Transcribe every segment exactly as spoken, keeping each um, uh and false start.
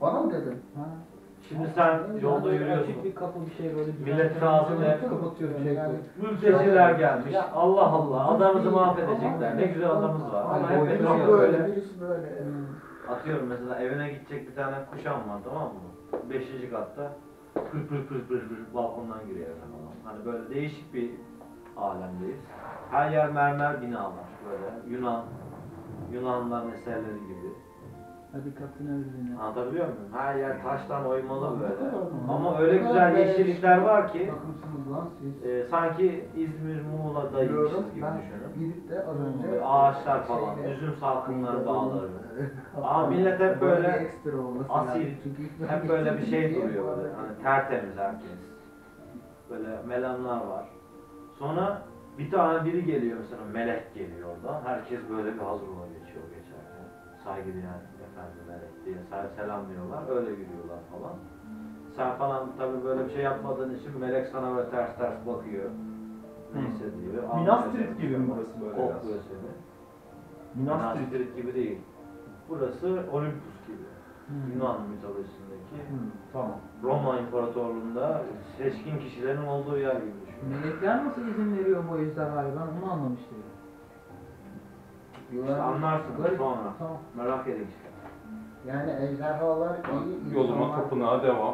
Bana mı dedin? Ha. Şimdi sen yolda Yani yürüyorsun. Açık bir kapı bir şey böyle. Millet ağzını hep kapatıyor bir şey. Yani. Mülteciler gelmiş. Allah Allah. Adamımızı mahvedecekler. Ne güzel adamız var. Ama hep Birisi böyle. böyle, birisi böyle. Atıyorum mesela evine gidecek bir tane kuşan var, tamam mı? Beşinci katta pır pır pır pır pır balkondan giriyor eve falan. Hani böyle değişik bir alemdeyiz. Her yer mermer binalar böyle. Yunan, Yunanlıların eserleri gibi. Hadi kapını öldüğüne. Anlatabiliyor muyum? Her yer taştan oymalı böyle. Hı. Ama öyle güzel yeşillikler var ki Bakımsınız lan siz. e, sanki İzmir, Muğla'daymışız gibi Ben düşünün. gidip de az önce Böyle ağaçlar falan, şeyde- üzüm salkımları, dağları. Ama Ama millet hep böyle ekstra olması asil, lazım. Çünkü hep böyle bir şey diye duruyor bu böyle, arada- hani tertemiz herkes. Böyle melanlar var. Sonra bir tane biri geliyor mesela, melek geliyor oradan. Herkes böyle bir hazırlığa geçiyor geçerken. Saygıdeğer efendi melek diye selamlıyorlar, öyle yürüyorlar falan. Sen falan tabii böyle bir şey yapmadığın için melek sana böyle ters ters bakıyor. Neyse diyor. Minas Tirith gibi mi burası böyle biraz? Kokluyor seni. Minas Minas Tirith. Tirith gibi değil. Burası Olympus gibi. Hmm. Yunan mitolojisindeki. Hmm, tamam. Roma İmparatorluğu'nda seçkin kişilerin olduğu yer gibi düşün. Melekler nasıl izin veriyor bu ejderhaya? Ben onu anlamış değilim. İşte anlarsın Garip. sonra. Tamam. Merak edin işte. Yani ejderhalar iyi Yoluma insanlar- tapınağa devam.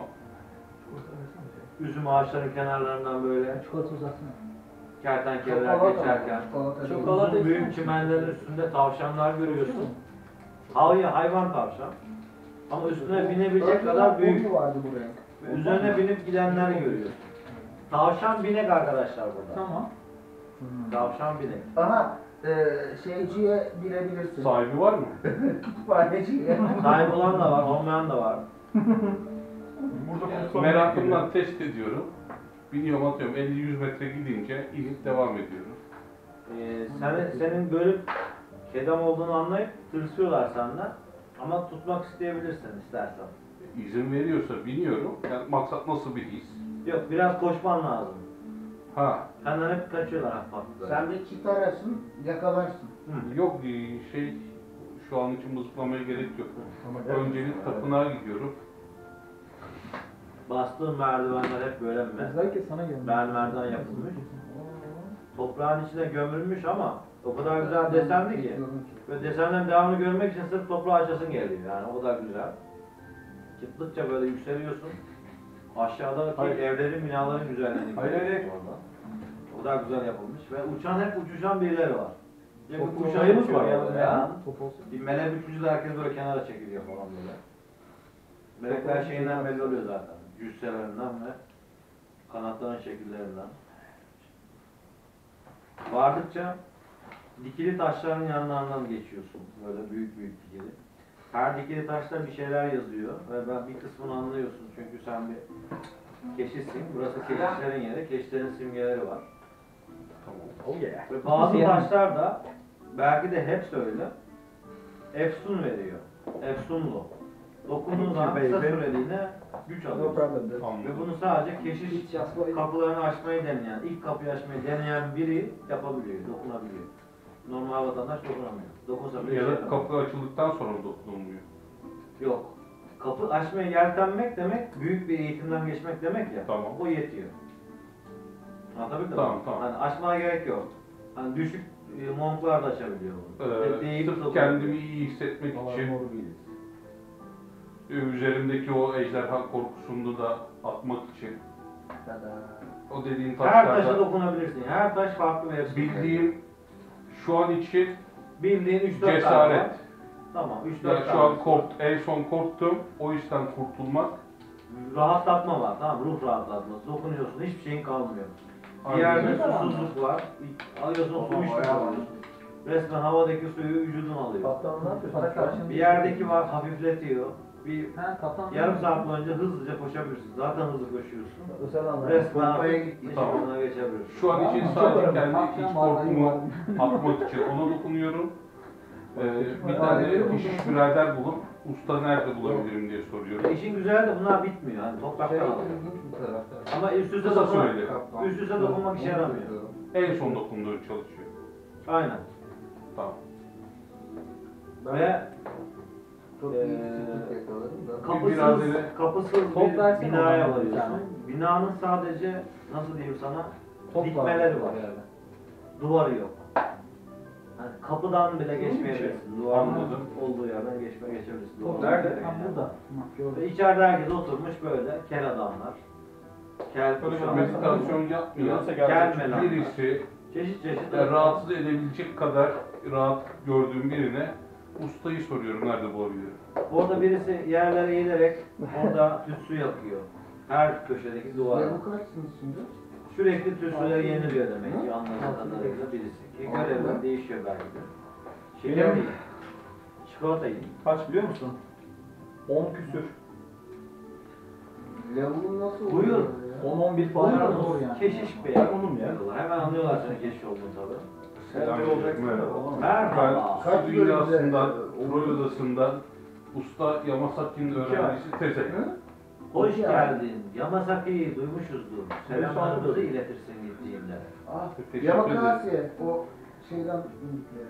Üzüm ağaçlarının kenarlarından böyle Çikolata uzatsana. kertenkeleler Çikolata geçerken, Çikolata değil. Çikolata- uzun büyük çimenlerin üstünde tavşanlar görüyorsun. Hayır, hayvan tavşan. Ama üstüne binebilecek Önceden kadar büyük. burnu vardı buraya. Ve üzerine binip gidenler görüyorsun. Tavşan binek arkadaşlar burada. Tamam. Tavşan binek. Aha, e, şeyciye binebilirsin. Sahibi var mı? Kütüphaneciye. Sahip olan da var, olmayan da var. Burada Yani konuşmam Merakımdan test ediyorum. Biniyorum, atıyorum elli yüz metre gidince inip devam ediyorum. Ee, senin, senin bölüp kedam olduğunu anlayıp tırsıyorlar senden. Ama tutmak isteyebilirsin istersen. İzin veriyorsa biniyorum. Yani maksat nasıl bir his? Yok, biraz koşman lazım. Ha, Senden hep kaçıyorlar hafif hafif. Sen bir çit arasın, yakalarsın. Hı. yok e, şey şu an için mızıklamaya gerek yok. Öncelik tapınağa gidiyorum. Bastığın merdivenler hep böyle mi? Özellikle sana gelmiş. Mermerden yapılmış. Toprağın içine gömülmüş ama o kadar güzel desenli ki. Ve desenlerin devamını görmek için sırf toprağı açasın geliyor yani, o kadar güzel. Çıktıkça böyle yükseliyorsun. Aşağıdaki Hayır. evlerin, binaların güzelliğini Hayır, görüyorsun hayır. orada. O kadar güzel yapılmış ve uçan hep uçuşan birileri var. Ya Çok bir kuşağımız uzayımız var var ya. orada ya. ya. Top olsun. Bir melek uçucu da herkes böyle kenara çekiliyor falan böyle. Melekler şeyinden belli oluyor zaten. Cüsselerinden ve kanatların şekillerinden. Vardıkça dikili taşların yanlarından geçiyorsun. Böyle büyük büyük dikili. Her dikili taşta bir şeyler yazıyor ve ben bir kısmını anlıyorsun çünkü sen bir keşişsin. Burası keşişlerin yeri, keşişlerin simgeleri var. Tamam. Oh yeah. Ve bazı taşlar da belki de hepsi öyle. Efsun veriyor. Efsunlu. Dokunduğun zaman kısa süreliğine güç No alıyorsun. problem. Ve Anladım. bunu sadece keşiş Hiç yazma. kapılarını açmayı deneyen, ilk kapıyı açmayı deneyen biri yapabiliyor, dokunabiliyor. Normal vatandaş dokunamıyor. Dokunsa bile Ya şey da yapamıyor. kapı açıldıktan sonra mı dokunulmuyor? Yok. Kapı açmaya yeltenmek demek, büyük bir eğitimden geçmek demek ya. Tamam. O yetiyor. Anlatabildim mi? Tamam, tamam. Hani açmaya gerek yok. Hani düşük e, monklar da açabiliyor bunu. Ee, Değip sırf dokunuyor. kendimi iyi hissetmek için e, üzerimdeki o ejderha korkusunu da atmak için o dediğin Her taşa taşlarda dokunabilirsin. Her taş farklı bir hepsi. bildiğim şu an için Bildiğin üç dört tane var. cesaret. Tamam, üç Yani dört şu tane. an korkt, en son korktum. O yüzden kurtulmak. Rahatlatma var, tamam, ruh rahatlatması. Dokunuyorsun, hiçbir şeyin kalmıyor. Bir Aynen yerde öyle. susuzluk var. Alıyorsun, su içmiş oluyorsun. Resmen havadaki suyu vücudun alıyor. Kaptan ne yapıyorsun? Para karşılığında. Bir yerdeki var, hafifletiyor. Bir Ha kaptan. yarım saat boyunca hızlıca koşabilirsin. Zaten hızlı koşuyorsun. Özel anlamda. Resmen Pompaya hafif gittik. Tamam. ışıklarına geçebilirsin. Şu an için Tamam, sadece çok kendi önemli. iç Akşam var, korkumu var. atmak için ona dokunuyorum. Ee, bir Var, tane var. keşiş birader bulup usta nerede bulabilirim diye Ve soruyorum. işin güzeli de bunlar bitmiyor. Hani Şey, topraktan alıyor. ilginç bir tarafta. Ama üst üste Kısa dokunmak, süreli. üst üste dokunmak işe yaramıyor. En son dokunduğu çalışıyor. Aynen. Tamam. Ve Çok Ee, iyi bir sıkıntı yakaladım da. Kapısız, Biraz ele- kapısız Top bir versene binaya bana bir tane. varıyorsun. Binanın sadece nasıl diyeyim sana Top dikmeleri var. herhalde. Duvarı yok. Yani kapıdan bile geçmeyebilirsin. Duvarın Anladım. olduğu yerden geçme geçebilirsin. Top Duvarın nerede? üzerine Ha yani. burada. Hı, gördüm. Ve içeride herkes oturmuş böyle kel adamlar. Kel Böyle bir kuşağı. meditasyon yapmayan Yürüse Kel gelecek. melan. birisi Çeşit çeşit. yani rahatsız edebilecek kadar rahat gördüğüm birine ustayı soruyorum nerede bulabilirim. Orada birisi yerlere eğilerek orada tütsü yakıyor. Her köşedeki duvara. Ya bu kaçsınız şimdi? Sürekli tütsüler yeniliyor demek ki anladığım kadarıyla birisi. Ki görevler değişiyor belki de. Şeker Benim- değil. Çikolata yiyin. Kaç biliyor musun? on küsür. Lavuğun nasıl Buyur. oluyor ya? on on bir falan. Buyurun. herhalde. Doğru yani. Keşiş Bey. Ben onum ya. diyorlar. Hemen anlıyorlar senin keşiş olduğunu tabii. Selamünaleyküm. Merhaba. Ben Merhaba. Kaç su dünyasından, bölümde- Troy Odası'ndan Usta Yamasaki'nin öğrencisi Teze. Hı? Hoş Ya. geldin. Yamasaki'yi duymuşuzdur. Selamlarımızı iletirsin gittiğinde. Ah, Teşekkür Yamakasi. O şeyden indikleri.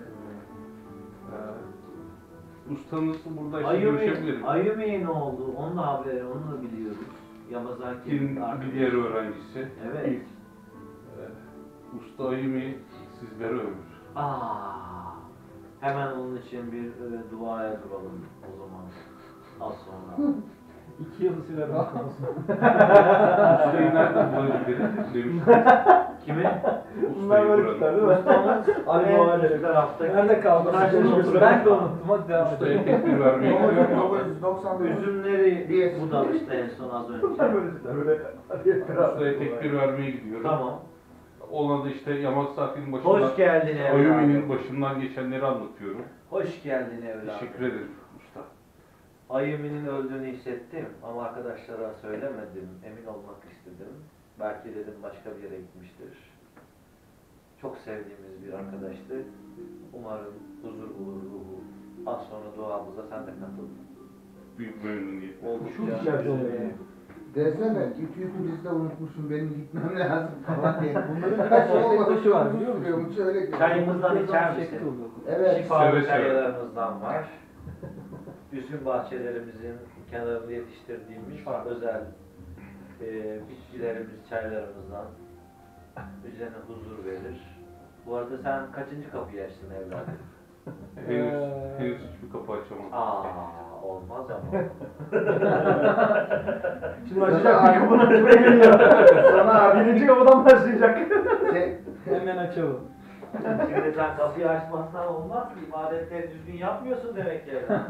Ee, ustanız burada işte Ayumi, görüşebilirim. Ayumi ne oldu? Onun da haberi, onu da biliyoruz. Yamasaki'nin Kim arkadaşı. bir diğer öğrencisi. Evet. Ee, Usta Ayumi sizlere ömür. Aa, hemen onun için bir e, duaya duralım o zaman. Az sonra. İki yıl sürer. Ustayı nereden bulabilirim demiş. Kimi? Bunlar Ustayı böyle buranın. tutar değil mi? Ustamız Ali en Muhallebi. üst taraftaki. Nerede kaldı? taşın oturuyor. Ben de unuttum. Hadi devam Ustaya edelim. tekbir vermeyi dokuz gidiyorum. yüz doksan dokuz. Üzümleri budamıştı en son az önce. Bunlar böyle tutar. Böyle. Ustaya tekbir vermeye gidiyorum. Tamam. Ona da işte Yamasaki'nin başından, Hoş geldin Ayumi'nin evladım. başından geçenleri anlatıyorum. Hoş geldin evladım. Teşekkür ederim usta. Ayumi'nin öldüğünü hissettim ama arkadaşlara söylemedim. Emin olmak istedim. Belki dedim başka bir yere gitmiştir. Çok sevdiğimiz bir arkadaştı. Umarım huzur bulur ruhu. Az sonra duamıza sen de katıl. Büyük memnuniyet. Oldukça güzel bir olay. e, Desene, ütüyü kuliste unutmuşum, benim gitmem lazım falan diye. Bunların Kaç bir olmadı, taşı var biliyor musun? sürüyormuş, öyle ki. Çayımızdan içer Şekil misin? oluyor. Evet. Şifalı Seve seve. çaylarımızdan var. Üzüm bahçelerimizin kenarında yetiştirdiğimiz özel e, bitkilerimiz, çaylarımızdan üzerine huzur verir. Bu arada sen kaçıncı kapıyı açtın evladım? Henüz, Ee, henüz hiçbir kapı açamadım. Aa, olmaz ama. Şimdi açacak bir kapını açmaya geliyor. Sana Birinci kapıdan başlayacak. şey, Hemen açalım. Şimdi sen kapıyı açmazsan olmaz ki. İbadetleri düzgün yapmıyorsun demek ki evladım.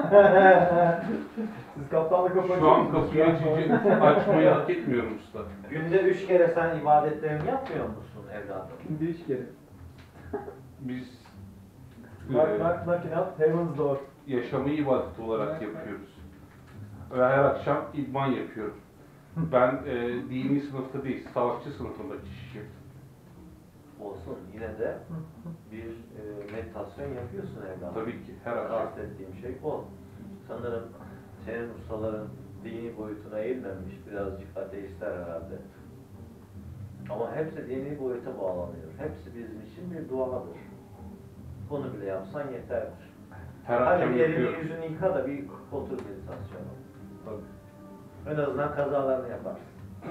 Siz kaptanlık kapıyı Şu an kapıyı açıcı, açmayı hak etmiyorum usta. Günde üç kere sen ibadetlerini yapmıyor musun evladım? Şimdi üç kere. Biz Knock e, knock knock knock. Heaven's door. yaşamı ibadet olarak yapıyoruz. Ve her akşam idman yapıyorum. Ben e, dini sınıfta değil, savaşçı sınıfındaki kişiyim. Olsun. Yine de bir e, meditasyon yapıyorsun evladım. Tabii ki her akşam. Kastettiğim şey o. Sanırım senin ustaların dini boyutuna eğilmemiş, birazcık ateistler herhalde. Ama hepsi dini boyuta bağlanıyor. Hepsi bizim için bir duadır. Bunu bile yapsan yeterdir. Her Hadi akşam bir elini yapıyorum. yüzünü yıka da bir otur meditasyona. En azından kazalarını yaparsın.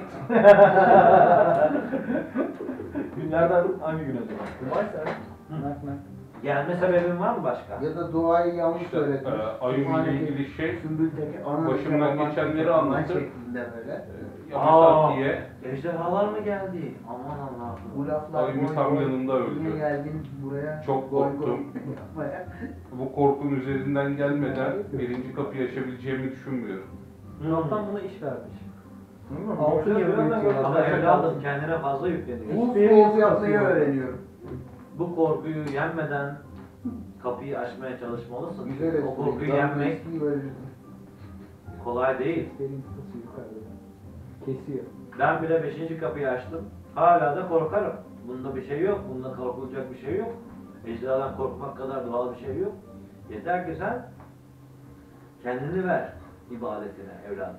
Günlerden hangi gün acaba? Cumartesi. Nak nak. Gelme sebebin var mı başka? ya da duayı yanlış İşte söyledin. e, Ayumi ile ilgili şey, Sümbülteki ana başımdan roman geçenleri şeklinde, roman anlatıp, şeklinde böyle. e, Yamasaki'ye Ejderhalar mı geldi? Aman Allah'ım. Bu laflar Ayumi boy tam boy, yanında öldü. Niye geldin buraya? Çok Goy korktum. goy yapmaya. bu korkunun üzerinden gelmeden birinci kapıyı açabileceğimi düşünmüyorum. Kaptan buna iş vermiş. Bilmiyorum, Altın göreceğiz, gibi birazdan büyütüyorlar. Ama göreceğiz. evladım kendine fazla yükleniyor. Bu Benim soğuk yapmayı yapıyorum. öğreniyorum. Bu korkuyu yenmeden kapıyı açmaya çalışmalısın. Güzel O espri. korkuyu Ben yenmek espriyi verirdim. kolay değil. Derin kafası yukarıda. Kesiyor. Ben bile beşinci kapıyı açtım. Hala da korkarım. Bunda bir şey yok. Bunda korkulacak bir şey yok. Ejderhadan korkmak kadar doğal bir şey yok. Yeter ki sen kendini ver ibadetine evladım.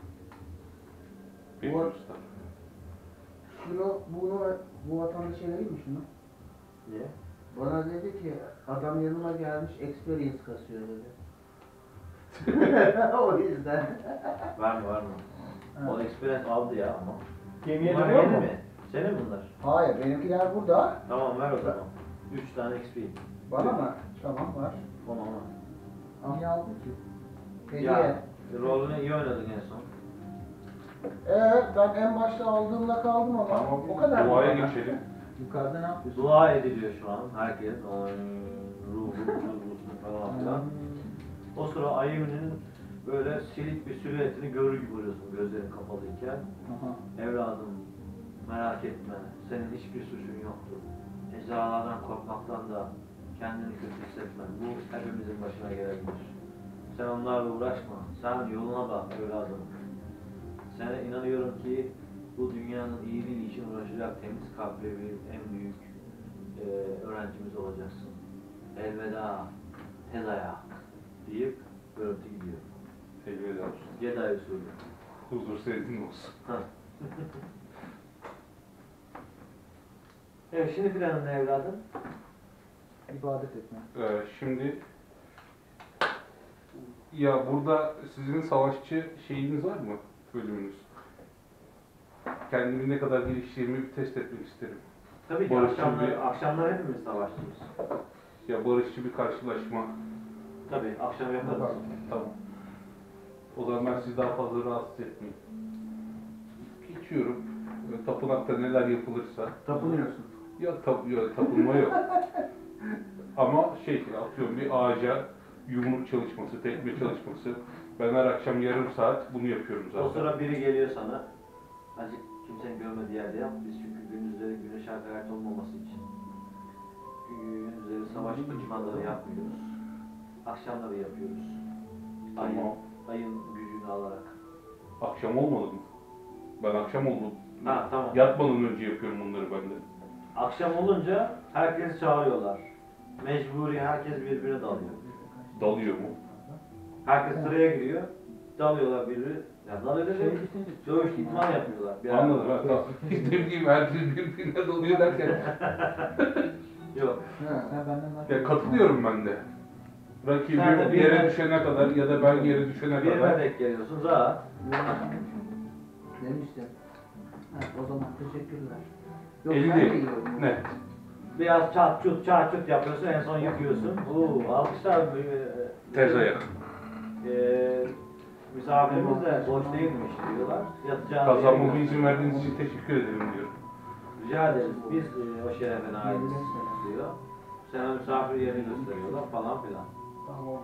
Peki Bu- usta. Şunu, bunu, bu vatandaşa vereyim mi şunu? Niye? Bana dedi ki, adam yanıma gelmiş, experience kasıyor dedi. O yüzden. Var mı var mı? O experience aldı ya ama. Gemiye Bunlar dönüyor yeni mu? mi? Senin bunlar. Hayır, benimkiler burada. Tamam ver o zaman. üç tane X P. Bana mı? Tamam var. Ona ona. Niye aldın ki? Hediye. Ya rolünü iyi oynadın en son. Ee, ben en başta aldığımda kaldım ama. Tamam. O kadar mı? Duaya geçelim. Yukarıda ne yapıyorsun? Dua ediliyor şu an herkes. Oy, ruh, ruh, ruh, falan filan. O sıra Ayu'nun böyle silik bir silüetini görür gibi oluyorsun gözlerin kapalıyken. Aha. Evladım merak etme, senin hiçbir suçun yoktu. Eczalardan korkmaktan da kendini kötü hissetme. Bu hepimizin başına gelebilir. Sen onlarla uğraşma, sen yoluna bak evladım. Sana inanıyorum ki bu dünyanın iyiliği için uğraşacak temiz kalpli bir en büyük e, öğrencimiz olacaksın. Elveda, tez ayak deyip görüntü gidiyor. Elveda olsun. Jedi usulü. Huzur senin olsun. Evet, şimdi planın ne evladım? İbadet etme. Ee, şimdi ya burada sizin savaşçı şeyiniz var mı bölümünüz? Kendimi ne kadar geliştiğimi bir test etmek isterim. Tabii ki Barışçıl akşamlar, bir- akşamlar hepimiz savaşçıyız. Ya barışçı bir karşılaşma. Tabii, akşam yaparız. Tamam. O zaman ben sizi daha fazla rahatsız etmeyeyim. Geçiyorum. Böyle tapınakta neler yapılırsa. Tapınıyorsun. Ya, tap ya tapınma yok. Ama şey atıyorum bir ağaca yumruk çalışması, tekme çalışması. Ben her akşam yarım saat bunu yapıyorum zaten. O sıra biri geliyor sana. Azıcık kimsenin görmediği yerde yap. Biz çünkü gündüzleri güneş hakaret olmaması için gündüzleri savaş uçmaları yapmıyoruz. Akşamları yapıyoruz. Ayın, Tamam. ayın gücünü alarak. Akşam olmadı mı? Ben akşam oldu. Ha tamam. Yatmadan önce yapıyorum bunları ben de. Akşam olunca herkes çağırıyorlar. Mecburi herkes birbirine dalıyor. Dalıyor mu? Herkes sıraya giriyor. Dalıyorlar birbirine. Ya dalıyor Şey dedim. bitince... Dövüş idman yapıyorlar. Bir Anladım arada. ben tamam. Ne bileyim herkes birbirine dalıyor derken. Yok. Ha. Sen benden daha Ya katılıyorum ben de. Sen de Rakibim bir- yere düşene kadar ya da ben yere düşene Birine kadar. denk geliyorsun rahat. Demiştim. Ha, o zaman teşekkürler. Yok, elli ben de değil. yiyorum. Net. Biraz çat çut çat çut yapıyorsun en son yıkıyorsun. Oo alkışlar. e, Tez ayak. Eee misafirimiz de boş değilmiş diyorlar. Yatacağını Kazanmama yere- izin verdiğiniz için teşekkür ederim diyorum. Rica ederiz. Biz e, o şerefe aitiz diyor. Sana misafir yerini gösteriyorlar falan filan. Tamam.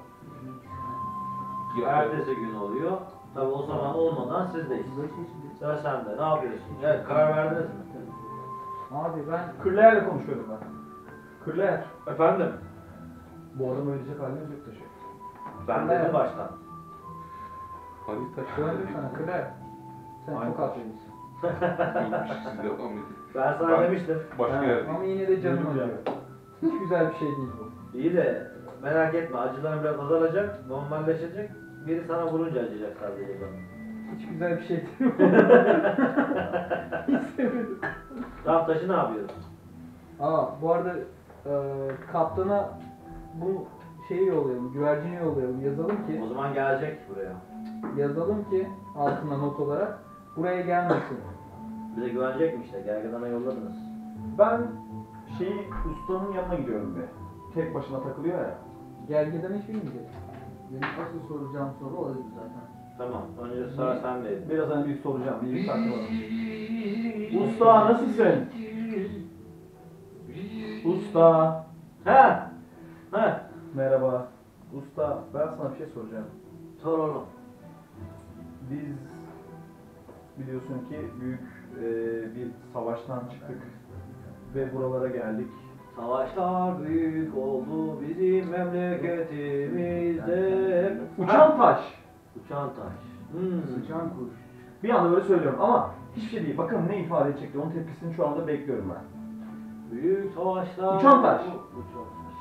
Ya, Ertesi gün oluyor. Tabi o zaman olmadan sizdeyiz. Sıra sende. Ne yapıyorsun? Evet, karar verdiniz mi? Abi ben Kırlayer'le konuşuyorum ben. Kırlayer. Efendim? Bu adamı ödeyecek halimiz yok taşı. Ben dedim baştan. Hadi taş. döndüm sana kırar. Sen Aynen. çok haklısın. Yokmuş, siz devam edin. Ben sana Ben- demiştim. Başka Ha, yerde. ama yine de canım Canım acıyor. Hiç güzel bir şey değil bu. İyi de merak etme acıların biraz azalacak, normalleşecek. Biri sana vurunca acıyacak sadece bana. Hiç güzel bir şey değil bu. Hiç sevmedim. Raf taşı ne yapıyorsun? Aa, bu arada e, kaptana bu şeyi yollayalım, güvercini yollayalım. Yazalım ki, O zaman gelecek buraya. yazalım ki altına not olarak buraya gelmesin. Bize güvenecek mi işte? Gergedan'a yolladınız. Ben şeyi ustanın yanına gidiyorum be. Tek başına takılıyor ya. Gergedan hiç bilmeyecek. Benim asıl soracağım soru oydu zaten. Tamam, önce sıra sendeydi. Biraz hani bir soracağım. Bir bir saklamalım. Usta nasılsın? Usta. Ha! Ha! Merhaba. Usta ben sana bir şey soracağım. Sor oğlum. Biz biliyorsun ki büyük e, bir savaştan çıktık ve buralara geldik. Savaşlar büyük oldu bizim memleketimizde. Uçan taş. Uçan taş. Hmm. Sıçan kuş. Bir anda böyle söylüyorum ama hiçbir şey değil. Bakın ne ifade edecekti. Onun tepkisini şu anda bekliyorum ben. Büyük savaşlar... Uçan taş. Uçan taş.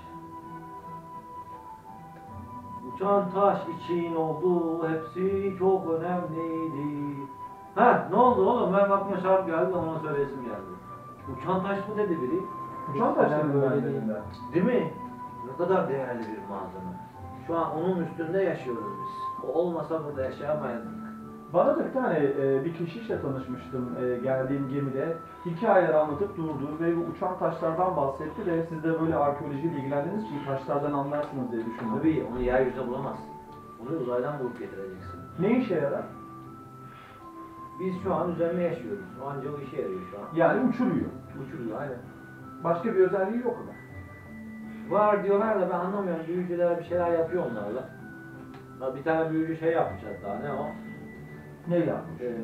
Uçan taş için oldu, hepsi çok önemliydi. Ha, ne oldu oğlum? Ben aklıma şarkı geldi de ona söyleyesim geldi. Uçan taş mı dedi biri? Uçan taş Eskiden dedim ben böyle dedim değil. ben. Değil mi? Ne kadar değerli bir malzeme. Şu an onun üstünde yaşıyoruz biz. O olmasa burada yaşayamayız. Bana da bir tane e, bir keşişle tanışmıştım e, geldiğim gemide. Hikayeler anlatıp durdu ve bu uçan taşlardan bahsetti de siz de böyle arkeolojiyle ilgilendiğiniz için taşlardan anlarsınız diye düşündüm. Tabii onu yeryüzünde bulamazsın. Onu uzaydan bulup getireceksin. Ne işe yarar? Biz şu an üzerine yaşıyoruz. Anca o işe yarıyor şu an. Yani uçuruyor. Uçuruyor aynen. Başka bir özelliği yok mu? Var diyorlar da ben anlamıyorum. Büyücüler bir şeyler yapıyor onlarla. Ha, bir tane büyücü şey yapmış hatta. Ne o? Ne yapmış? Ee,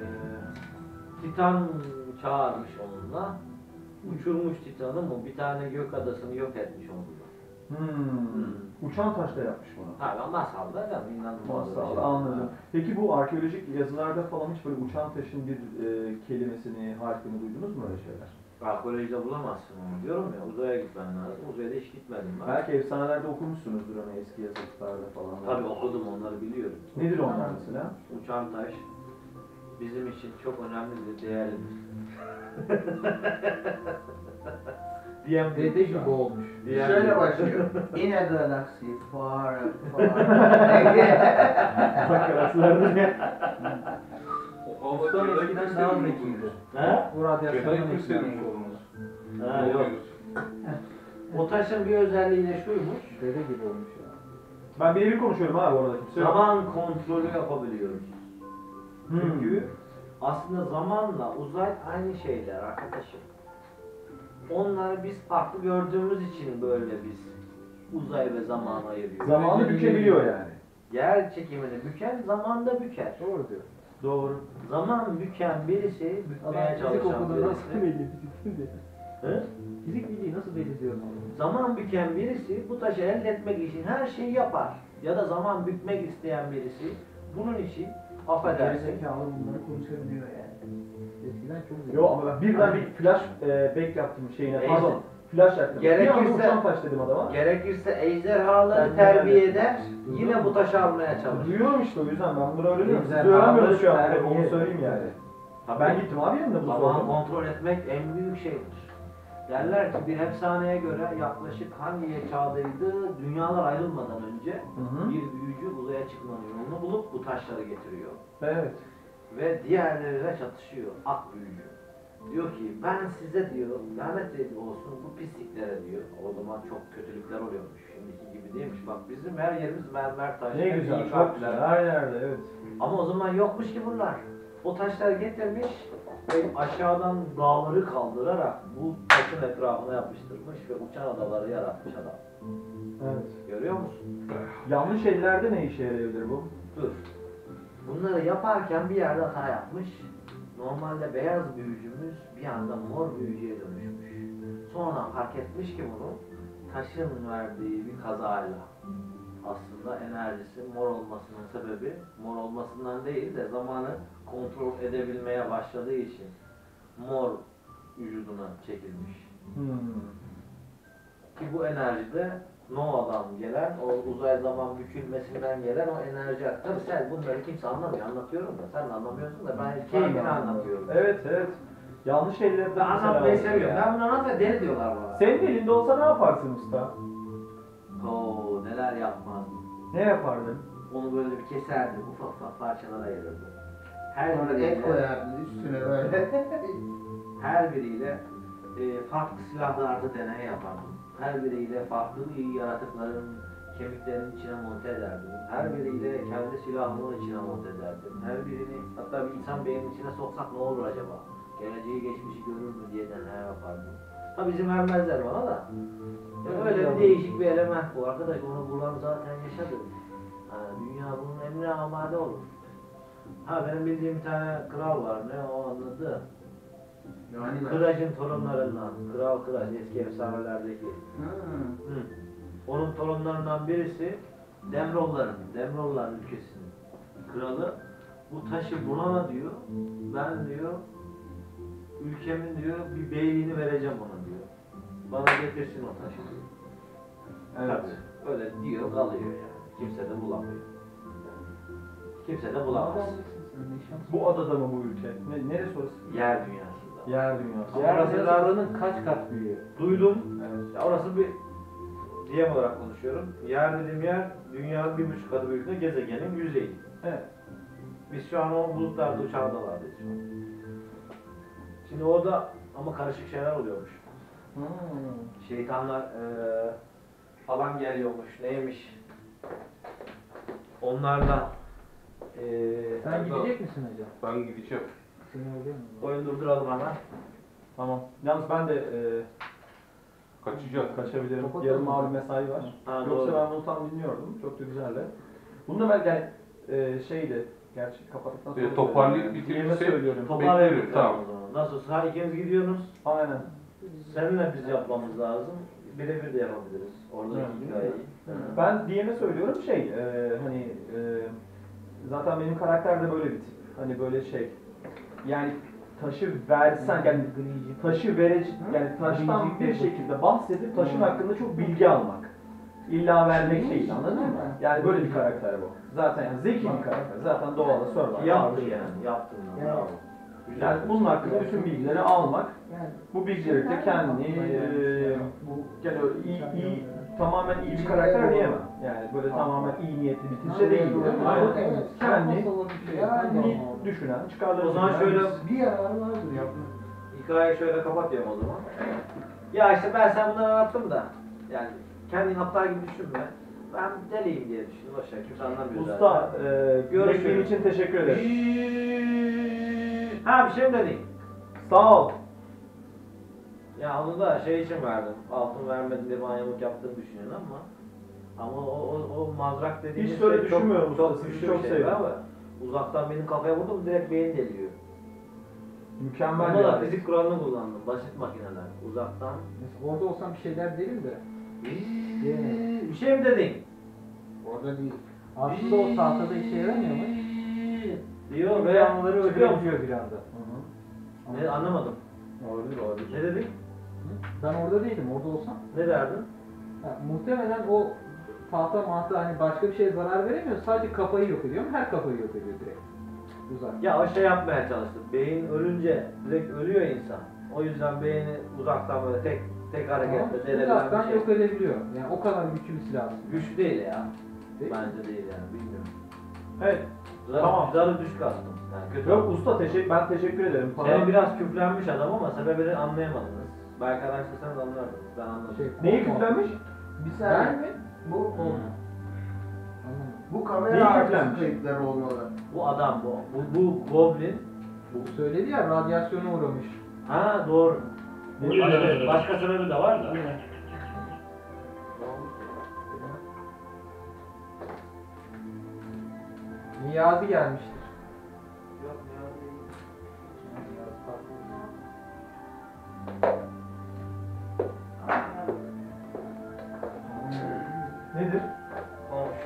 Titan çağırmış onunla. Uçurmuş Titan'ı mı? Bir tane gök adasını yok etmiş onunla. Hmm. Uçan taşla yapmış bunu. Tabii masalda da inanılmaz. bir Masal, şey. anladım. Peki bu arkeolojik yazılarda falan hiç böyle uçan taşın bir e, kelimesini, harfini duydunuz mu öyle şeyler? Arkeolojide bulamazsın onu diyorum ya. Uzaya gitmen lazım. Uzaya da hiç gitmedim ben. Belki efsanelerde okumuşsunuzdur onu eski yazıtlarda falan. Tabii okudum onları biliyorum. Nedir onlar mesela? Uçan taş bizim için çok önemlidir, değerlidir. Diyem Dede gibi olmuş. Şöyle başlıyor. In a galaxy far far. Bak arasılarda Ustam eskiden daha zekiydi. Ha? Bu radyasyondan Jedi göstermiş etkilenmiş. olmaz. Ha yok. O taşın bir özelliği de şuymuş. Dede gibi olmuş ya. Ben birebir konuşuyorum abi orada kimse yok. Zaman kontrolü yapabiliyoruz. Hmm. Çünkü aslında zamanla uzay aynı şeyler arkadaşım. Onları biz farklı gördüğümüz için böyle biz uzay ve zaman ayırıyoruz. Zamanı bükebiliyor yani. Yer çekimini büken zamanda büker. Doğru diyor. Doğru. Zaman büken birisi, bükmeye Adam fizik çalışan okudu nasıl birisi. belli fizik bildi. Hı? Fizik bildiği nasıl belli diyorum onu. Zaman büken birisi bu taşı elde etmek için her şeyi yapar. Ya da zaman bükmek isteyen birisi bunun için affedersin. Gerizekalı bunları konuşabiliyor yani. Eskiden çok zeki. Yo ama ben birden bir flash e, back yaptım şeyine. Neyse. Pardon. Flash yaptım. Bir anda Gerekirse- uçan taş dedim adama. Gerekirse ejderhaları Ben terbiye de- eder, yine bu taşı almaya çalışır. Duyuyorum işte o yüzden ben bunu öğreniyorum. Siz Ejderhaları öğrenmiyorsunuz şu an. terbiye Onu eder. söyleyeyim yani. Tabii. Ben gittim abi yanında bu Zaman sorunu. kontrol etmek en büyük şeydir. Derler ki bir efsaneye göre yaklaşık hangi çağdaydı, dünyalar ayrılmadan önce Hı hı. bir büyücü uzaya çıkmanın yolunu bulup bu taşları getiriyor. Evet. Ve diğerleriyle çatışıyor, ak büyücü. Diyor ki ben size diyor, lanet olsun bu pisliklere diyor. O zaman çok kötülükler oluyormuş, şimdiki gibi değilmiş. Bak bizim her yerimiz mermer taş. Ne hep güzel. iyi Çok kalpler. güzel. Her yerde evet. Ama o zaman yokmuş ki bunlar. O taşlar getirmiş ve aşağıdan dağları kaldırarak bu taşın etrafına yapıştırmış ve uçan adaları yaratmış adam. Evet. Görüyor musun? Yanlış ellerde ne işe yarayabilir bu? Dur. Bunları yaparken bir yerde hata yapmış. Normalde beyaz büyücümüz bir anda mor büyücüye dönüşmüş. Sonra fark etmiş ki bunu taşın verdiği bir kazayla aslında enerjisi mor olmasının sebebi mor olmasından değil de zamanı kontrol edebilmeye başladığı için mor vücuduna çekilmiş. Hmm. Ki bu enerjide Nova'dan gelen, o uzay zaman bükülmesinden gelen o enerji. Tabii sen bunları kimse anlamıyor, anlatıyorum da sen de anlamıyorsun da ben keyfini anlatıyorum. Evet evet. Yanlış ellerde Ben anlatmayı seviyorum. Ben bunu anlatmayı deli diyorlar bana. Senin elinde olsa ne yaparsın usta? Oo neler yapmazdım. Ne yapardın? Onu böyle bir keserdim, ufak ufak parçalara ayırırdım. Her Sonra et biriyle, koyardın üstüne böyle. her biriyle e, farklı silahlarda deney yapardım. Her biriyle farklı bir yaratıkların kemiklerinin içine monte ederdim. Her biriyle kendi silahımın içine monte ederdim. Her birini, hatta bir insan beyninin içine soksak ne olur acaba? Geleceği geçmişi görür mü diye deney yapardım. Ha bizim vermezler bana da. Ya öyle bir değişik bir element bu. Arkadaş onu bulan zaten yaşadı. Ha, dünya bunun emrine amade olur. Ha benim bildiğim bir tane kral var. Ne o anladı? Yani Kıraç'ın torunlarından. Kral Kıraç eski efsanelerdeki. Hmm. Hı. Onun torunlarından birisi Demrolların, Demrollar ülkesinin kralı. Bu taşı bulana diyor, ben diyor, ülkemin diyor bir beyliğini vereceğim ona diyor. Bana getirsin o taşı diyor. Evet. Tabii, öyle diyor kalıyor yani. Kimse de bulamıyor. Kimse de bulamaz. Bu adada mı bu ülke? Ne, neresi orası? Yer dünyasında. Yer dünyası. Yer Orası dünyasının kaç kat büyüğü? Duydum. Evet. Ya orası bir D M olarak konuşuyorum. Yer dediğim yer dünyanın bir buçuk katı büyüklüğünde gezegenin yüzeyi. Evet. Biz şu an o bulutlarda uçağdalardayız şu an. Şimdi orada ama karışık şeyler oluyormuş. Hmm. Şeytanlar eee falan geliyormuş. Neymiş? Onlarla eee Sen gidecek misin hocam? Ben gideceğim. Seni öyle mi? oyun durduralım hemen. Tamam. Yalnız ben de e, Kaçacağım. kaçabilirim. Kapatalım Yarın mı? mavi mesai var. Ha, Yoksa doğru. ben bunu tam dinliyordum. Çok da güzeldi. Bunu da ben yani e, şeydi. Gerçi kapattıktan sonra E, toparlayıp söyleyeyim. bitirirsek- Diyeme söylüyorum. Toparlayalım Bekliyorum, tamam. o zaman. Nasıl olsa ikiniz gidiyorsunuz. Aynen. Seninle biz yapmamız lazım. Birebir de yapabiliriz. Oradaki Evet. hikayeyi. Ben diyeme söylüyorum şey e, hani e, zaten benim karakter de böyle bir tip. Hani böyle şey yani taşı versen yani taşı verici yani taştan bir şekilde bahsedip taşın hakkında çok bilgi almak. İlla vermek değil, anladın mı? Yani böyle bir karakter bu. Zaten yani zeki bir karakter. Zaten doğada survival. Yaptı yani. Yaptın lan. Bravo. Güzel. Yani bunun hakkında bütün bilgileri almak, bu bilgileri de kendini e, bu yani öyle iyi, iyi tamamen iyi bir karakter diyemem. Yani böyle tamamen iyi niyetli bir kimse değil. Ama kendi kendi düşünen, çıkarları O zaman düşünen şöyle Bir yararı vardır yapma. hikayeyi şöyle kapatıyorum o zaman. Ya işte ben sana bunları anlattım da yani kendin aptal gibi düşünme. Ben deliyim diye düşündüm. Boşver kimse anlamıyor zaten. Usta, e, Görüşürüz. beklediğin için teşekkür ederim. Ha bir şey mi dedin? Sağ ol. Ya onu da şey için verdim. Altın vermedin diye bana yamuk yaptığını düşünüyorsun ama ama o, o, o mazrak dediğimiz Hiç öyle şey düşünmüyorum çok, usta, çok sizi güçlü çok bir şey seviyorum. ama uzaktan benim kafaya vurdu mu direkt beyin deliyor. Mükemmel Bunda bir da alet. fizik kuralını kullandım. Basit makineler. Uzaktan. Mesela orada olsam bir şeyler derim de. Bir şey mi dedin? Orada değil. Aslında o tahtada işe yaramıyor mu? Diyor ve Canlıları çıkıyor mu? öldürebiliyor bir anda. Ne anlamadım. Olabilir, olabilir. Ne dedin? Ben orada değilim, orada olsam. Ne derdin? Ya, muhtemelen o tahta mahta hani başka bir şeye zarar veremiyor, sadece kafayı yok ediyor ama her kafayı yok ediyor direkt. Uzak. Ya o şey yapmaya çalıştım. Beyin ölünce direkt ölüyor insan. O yüzden beyni uzaktan böyle tek tek hareketle Ama delebilen uzaktan bir şey. yok edebiliyor. Yani o kadar güçlü bir silah. Güçlü değil ya. Değil mi? Bence değil yani bilmiyorum. Evet. Zarı, Tamam. zarı düş kastım. Yani kötü. Yok usta teşekkür ben teşekkür ederim. Senin biraz küflenmiş adam ama sebebini anlayamadınız. Belki araştırsanız anlardınız. Ben anladım. Şey, Neyi küflenmiş? Bir Ben saniye. mi? Bu, O. o. Anlamadım. Bu Neyi kamera arkası yüklenmiş? kayıtları olmalı. Bu adam bu. Bu, bu goblin. Bu söyledi ya radyasyona uğramış. Ha doğru. Neyi Başka, yüklenmiş? başka sebebi de var da. Niyazi gelmiştir. Yok ya değil. Niyazi farklı. Nedir? Komşu.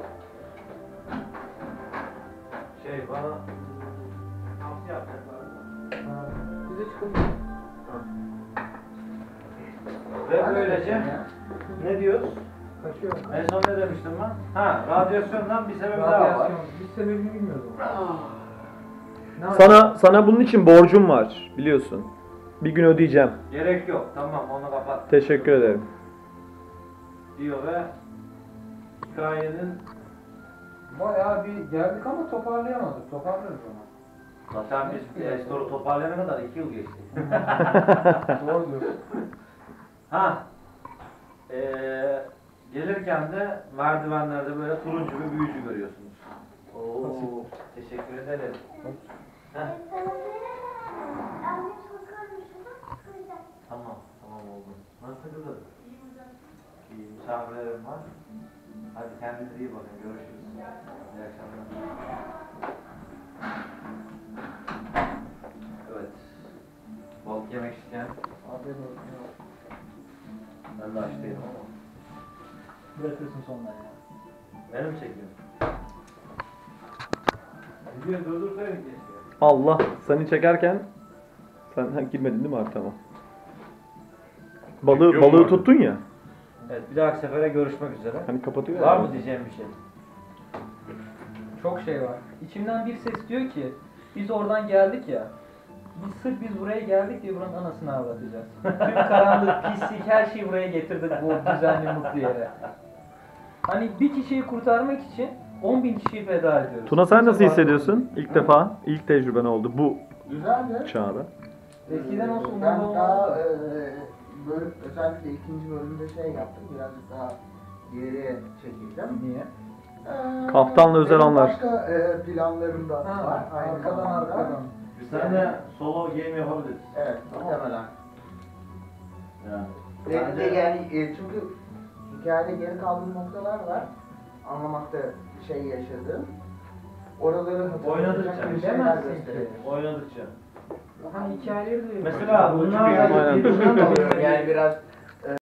Şey bana nasıl yapacaklar? Ha, Bize çıkalım. Ve böylece ne diyoruz? Kaçıyor. En son ne demiştim ben? Ha, radyasyondan bir sebebi daha var. Radyasyon. Biz sebebini bilmiyoruz ama. Ne Sana sana bunun için borcum var biliyorsun. Bir gün ödeyeceğim. Gerek yok. Tamam onu kapat. Teşekkür ederim. Diyor ve hikayenin Bayağı bir geldik ama toparlayamadık. Toparlarız ama. zaten biz restoru toparlayana kadar iki yıl geçti. Doğru diyorsun. Ha. Ee, gelirken de merdivenlerde böyle turuncu bir büyücü görüyorsunuz. Oo, teşekkür ederim. Heh, tamam, tamam oldu. Nasıl kızım? İyi, misafirlerim var. Hadi kendinize iyi bakın, görüşürüz. İyi akşamlar. Evet. Balık yemek isteyen, Afiyet olsun. ben de aç değilim ama. Bırakırsın sondan ya. Beni mi çekiyorsun? Video durdursaydın keşke. Allah seni çekerken sen ha, girmedin değil mi abi tamam. Balığı Çekiyor mu balığı abi? tuttun ya. Evet, bir dahaki sefere görüşmek üzere. Hani kapatıyor ya. Var mı diyeceğim bir şey? Çok şey var. İçimden bir ses diyor ki biz oradan geldik ya. Biz sırf biz buraya geldik diye buranın anasını ağlatacağız. Tüm karanlık, pislik, her şeyi buraya getirdik bu düzenli mutlu yere. Hani bir kişiyi kurtarmak için on bin kişiyi feda ediyoruz. Tuna sen nasıl Kimse hissediyorsun? İlk defa, ilk tecrüben oldu bu Güzeldi. çağda. Eskiden olsun, Ben bundan daha olmaz. e, bölüm, özellikle ikinci bölümde şey yaptım. Birazcık daha geriye çekildim. Niye? Ee, Kaptanla özel benim anlar. Başka e, planlarım da Ha, var. Aynı arkadan zamanda. arkadan. Sen de solo game yapabiliriz. Evet, muhtemelen. Yani. Ve de yani e, çünkü hikayede geri kaldığım noktalar var. Anlamakta şey yaşadım. Oraları hatırlayacak Oynadıkça, bir şeyler bilemezsin gösterelim. ki. Oynadıkça. Hani hikayeleri de Mesela bunlar Aynen. da birbirinden alıyor. Yani biraz